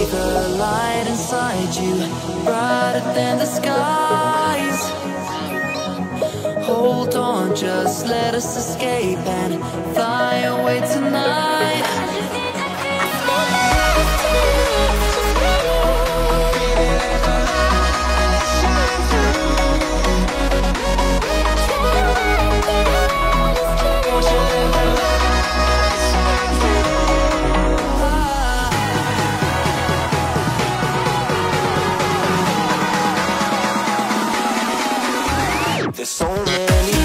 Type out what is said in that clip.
the light inside you, brighter than the skies. Hold on, just let us escape and fly away tonight. There's so many